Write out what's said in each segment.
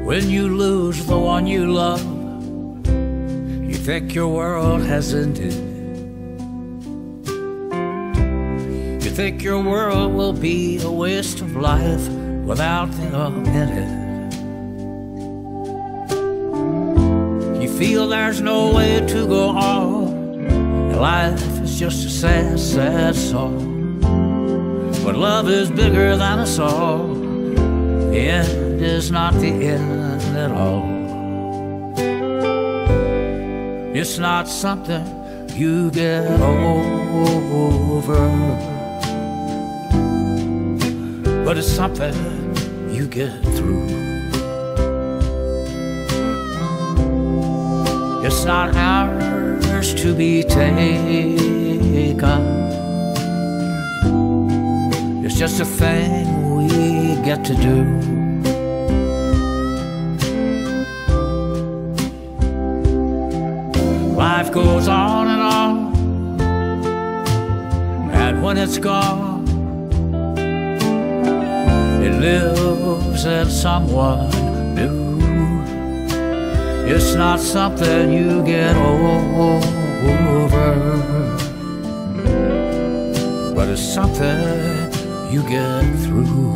When you lose the one you love, you think your world has ended. You think your world will be a waste of life without them in it. You feel there's no way to go on, life is just a sad, sad song. But love is bigger than us all. The end is not the end at all. It's not something you get over, but it's something you get through. It's not ours to be taken. It's just a thing we get to do. Life goes on, and when it's gone, it lives in someone new. It's not something you get over, but it's something you get through.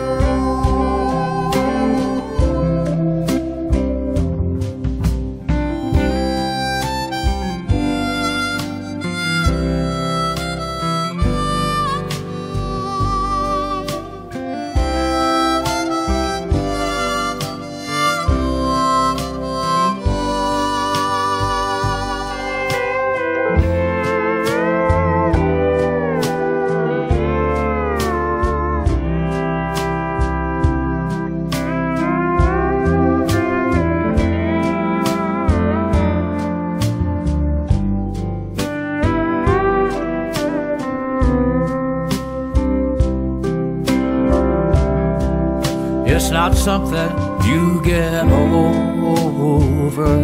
It's not something you get over,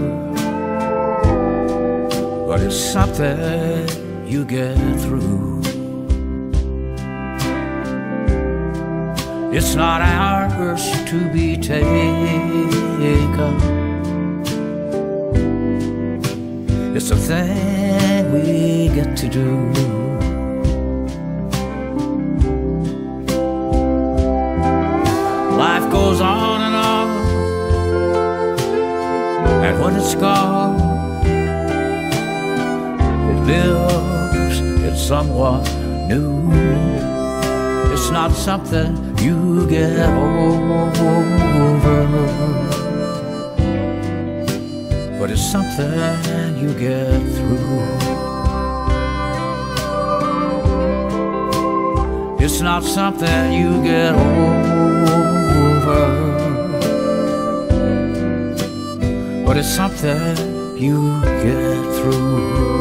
but it's something you get through. It's not ours to be taken. It's a thing we get to do. Life goes on, and when it's gone, it lives in someone new. It's not something you get over, but it's something you get through. It's not something you get over, but it's something you get through.